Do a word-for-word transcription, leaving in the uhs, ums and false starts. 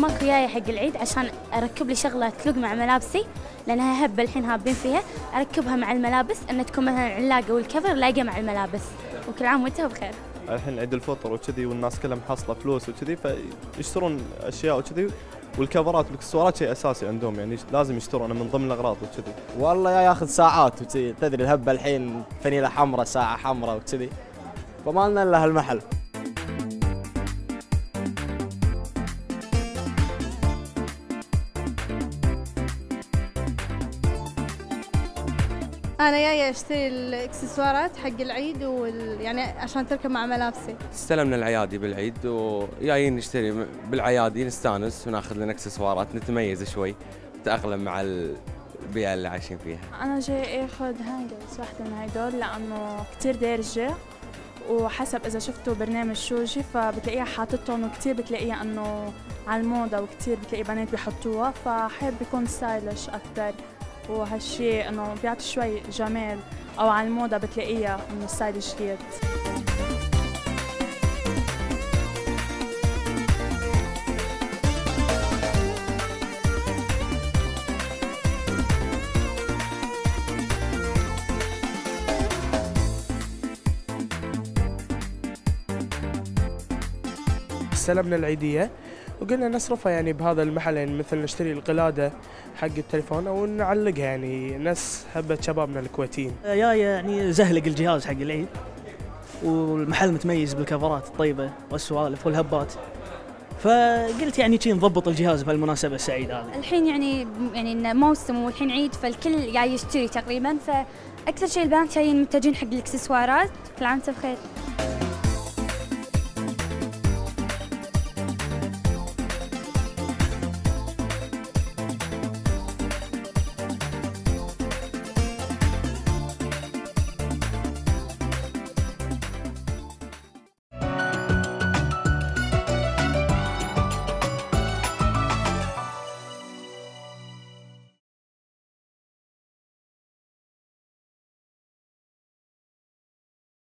ماكو جاية حق العيد عشان أركب لي شغلة تلق مع ملابسي، لأنها هبة الحين هابين فيها، أركبها مع الملابس أن تكون مثلا علاقة والكفر لاقة مع الملابس. وكل عام وأنت بخير. الحين عيد الفطر وكذي والناس كلها محصلة فلوس وكذي فيشترون أشياء وكذي، والكفرات والاكسسوارات شيء أساسي عندهم، يعني لازم يشترونه من ضمن الأغراض وكذي. والله يا ياخذ ساعات وكذي، تدري الهبة الحين فنيلة حمراء ساعة حمراء وكذي، فما لنا إلا هالمحل. أنا جاية أشتري الإكسسوارات حق العيد وال... يعني عشان تركب مع ملابسي. استلمنا العيادي بالعيد وجايين نشتري بالعيادي نستانس وناخذ لنا إكسسوارات نتميز شوي نتأقلم مع البيئة اللي عايشين فيها. أنا جاي آخذ هانجرز واحدة من هيدول لأنه كتير دارجة، وحسب إذا شفتوا برنامج شوجي فبتلاقيها حاطتهم وكتير بتلاقيها إنه على الموضة وكتير بتلاقي بنات بيحطوها، فحاب يكون ستايلش أكتر، وهالشيء انه بيعطي شوي جمال، او على الموضه بتلاقيها انه ستايلش كثير. استلمنا العيدية وقلنا نصرفها يعني بهذا المحل، يعني مثل نشتري القلادة حق التليفون او نعلقها، يعني نفس هبة شبابنا الكويتيين. يا يعني زهلق الجهاز حق العيد، والمحل متميز بالكفرات الطيبة والسوالف والهبات، فقلت يعني شي نضبط الجهاز بهالمناسبة السعيدة هذه. الحين يعني يعني موسم والحين عيد فالكل جاي يشتري تقريبا، فأكثر شيء البنات جايين متجهين حق الإكسسوارات. كل عام وأنت بخير.